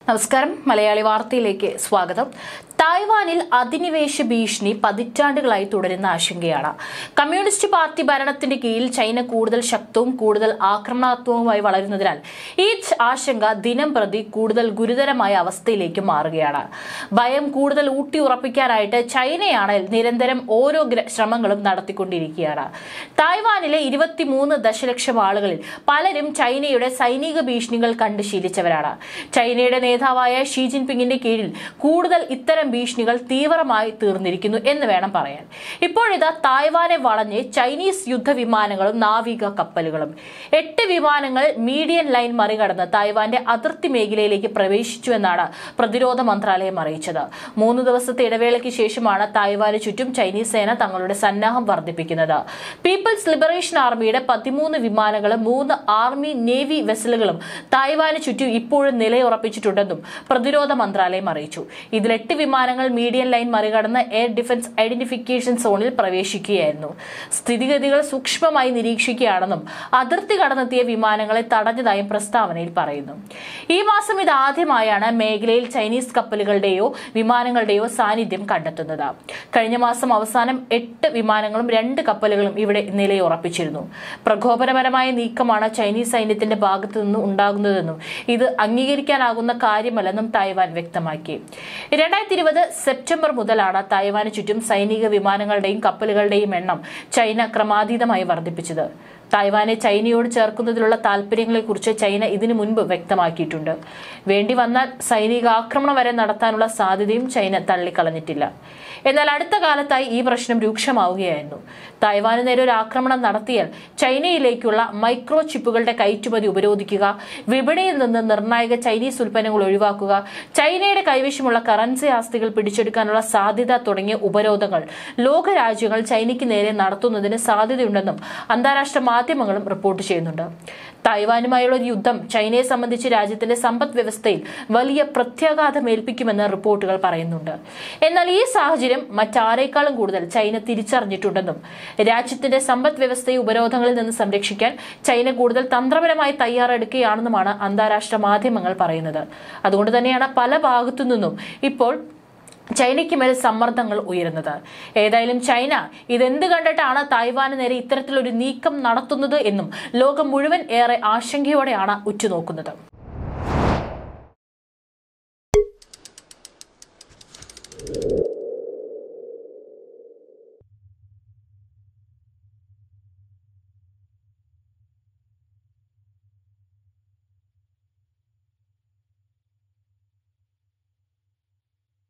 നമസ്കാരം മലയാളി വാർത്തയിലേക്ക് സ്വാഗതം. തായ്വാനിൽ അധിനിവേശ ഭീഷണി പതിറ്റാണ്ടുകളായി തുടരുന്ന ആശങ്കയാണ്. കമ്മ്യൂണിസ്റ്റ് പാർട്ടി ഭരണത്തിന്റെ കീഴിൽ ചൈന കൂടുതൽ ശക്തവും കൂടുതൽ ആക്രമണാത്മകവുമായി വളരുന്നതിനാൽ ഈ ആശങ്ക ദിനം പ്രതി കൂടുതൽ ഗുരുതരമായ അവസ്ഥയിലേക്ക് മാറുകയാണ്. ഭയം കൂടുതൽ ഊട്ടിയുറപ്പിക്കാനായിട്ട് ചൈനയാണ് നിരന്തരം ഓരോ ശ്രമങ്ങളും നടത്തിക്കൊണ്ടിരിക്കുകയാണ്. തായ്വാനിലെ 23 ദശലക്ഷം ആളുകളിൽ പലരും ചൈനയുടെ സൈനിക ഭീഷണികൾ കണ്ട് ശീലിച്ചവരാണ്. ചൈനയുടെ നേതാവായ ഷീ ജിൻപിങ്ങിന്റെ കീഴിൽ കൂടുതൽ ഇത്തരം ഭീഷണികൾ തീവ്രമായി തീർന്നിരിക്കുന്നു എന്ന് വേണം പറയാൻ. ഇപ്പോഴിതാ തായ്വാനെ വളഞ്ഞ് ചൈനീസ് യുദ്ധവിമാനങ്ങളും നാവിക കപ്പലുകളും 8 വിമാനങ്ങൾ മീഡിയൻ ലൈൻ മറികടന്ന് തായ്വാന്റെ അതിർത്തി മേഖലയിലേക്ക് പ്രവേശിച്ചു എന്നാണ് പ്രതിരോധ മന്ത്രാലയം അറിയിച്ചത്. 3 ദിവസത്തെ ഇടവേളയ്ക്ക് ശേഷമാണ് തായ്വാന് ചുറ്റും ചൈനീസ് സേന തങ്ങളുടെ സന്നാഹം വർദ്ധിപ്പിക്കുന്നത്. പീപ്പിൾസ് ലിബറേഷൻ ആർമിയുടെ 13 വിമാനങ്ങളും 3 ആർമി നേവി വെസലുകളും തായ്വാന് ചുറ്റും ഇപ്പോഴും നിലയുറപ്പിച്ചിട്ടുണ്ടെന്നും പ്രതിരോധ മന്ത്രാലയം അറിയിച്ചു. ഇതിൽ 8 വിമാനങ്ങൾ മീഡിയൻ ലൈൻ മറികടന്ന് എയർ ഡിഫൻസ് ഐഡന്റിഫിക്കേഷൻ സോണിൽ പ്രവേശിക്കുകയായിരുന്നു. സ്ഥിതിഗതികൾ സൂക്ഷ്മമായി നിരീക്ഷിക്കുകയാണെന്നും അതിർത്തി കടന്നെത്തിയ വിമാനങ്ങളെ തടഞ്ഞതായും പ്രസ്താവനയിൽ പറയുന്നു. ഈ മാസം ഇതാദ്യമായാണ് മേഖലയിൽ ചൈനീസ് കപ്പലുകളുടെയോ വിമാനങ്ങളുടെയോ സാന്നിധ്യം കണ്ടെത്തുന്നത്. കഴിഞ്ഞ മാസം അവസാനം 8 വിമാനങ്ങളും 2 കപ്പലുകളും ഇവിടെ നിലയുറപ്പിച്ചിരുന്നു. പ്രകോപനപരമായ നീക്കമാണ് ചൈനീസ് സൈന്യത്തിന്റെ ഭാഗത്തു നിന്നും ഉണ്ടാകുന്നതെന്നും ഇത് അംഗീകരിക്കാനാകുന്ന കാര്യമല്ലെന്നും തായ്വാൻ വ്യക്തമാക്കി. 2020 സെപ്റ്റംബർ മുതലാണ് തായ്വാന് ചുറ്റും സൈനിക വിമാനങ്ങളുടെയും കപ്പലുകളുടെയും എണ്ണം ചൈന ക്രമാതീതമായി വർദ്ധിപ്പിച്ചത്. തായ്വാനെ ചൈനയോട് ചേർക്കുന്നതിലുള്ള താൽപര്യങ്ങളെക്കുറിച്ച് ചൈന ഇതിനു മുൻപ് വ്യക്തമാക്കിയിട്ടുണ്ട്. വേണ്ടി വന്നാൽ സൈനിക ആക്രമണം വരെ നടത്താനുള്ള സാധ്യതയും ചൈന തള്ളിക്കളഞ്ഞിട്ടില്ല. എന്നാൽ അടുത്ത കാലത്തായി ഈ പ്രശ്നം രൂക്ഷമാവുകയായിരുന്നു. തായ്വാന് നേരെ ഒരു ആക്രമണം നടത്തിയാൽ ചൈനയിലേക്കുള്ള മൈക്രോ ചിപ്പുകളുടെ കയറ്റുമതി ഉപരോധിക്കുക, വിപണിയിൽ നിന്ന് നിർണായക ചൈനീസ് ഉൽപ്പന്നങ്ങൾ ഒഴിവാക്കുക, ചൈനയുടെ കൈവശമുള്ള കറൻസി ആസ്തികൾ പിടിച്ചെടുക്കാനുള്ള സാധ്യത തുടങ്ങിയ ഉപരോധങ്ങൾ ലോകരാജ്യങ്ങൾ ചൈനയ്ക്ക് നേരെ നടത്തുന്നതിന് സാധ്യതയുണ്ടെന്നും അന്താരാഷ്ട്ര മാധ്യമങ്ങളും റിപ്പോർട്ട് ചെയ്യുന്നുണ്ട്. തായ്വാനുമായുള്ള ഒരു യുദ്ധം ചൈനയെ സംബന്ധിച്ച് രാജ്യത്തിന്റെ സമ്പദ് വ്യവസ്ഥയിൽ വലിയ പ്രത്യാഘാതം ഏൽപ്പിക്കുമെന്ന് റിപ്പോർട്ടുകൾ പറയുന്നുണ്ട്. എന്നാൽ ഈ സാഹചര്യം മറ്റാരേക്കാളും കൂടുതൽ ചൈന തിരിച്ചറിഞ്ഞിട്ടുണ്ടെന്നും രാജ്യത്തിന്റെ സമ്പദ് വ്യവസ്ഥയെ ഉപരോധങ്ങളിൽ നിന്ന് സംരക്ഷിക്കാൻ ചൈന കൂടുതൽ തന്ത്രപരമായി തയ്യാറെടുക്കുകയാണെന്നുമാണ് അന്താരാഷ്ട്ര മാധ്യമങ്ങൾ പറയുന്നത്. അതുകൊണ്ട് തന്നെയാണ് പല ഭാഗത്തു നിന്നും ഇപ്പോൾ ചൈനയ്ക്ക് മേൽ സമ്മർദ്ദങ്ങൾ ഉയരുന്നത്. ഏതായാലും ചൈന ഇതെന്ത് കണ്ടിട്ടാണ് തായ്വാന് നേരെ ഇത്തരത്തിലൊരു നീക്കം നടത്തുന്നത് എന്നും ലോകം മുഴുവൻ ഏറെ ആശങ്കയോടെയാണ് ഉറ്റുനോക്കുന്നത്.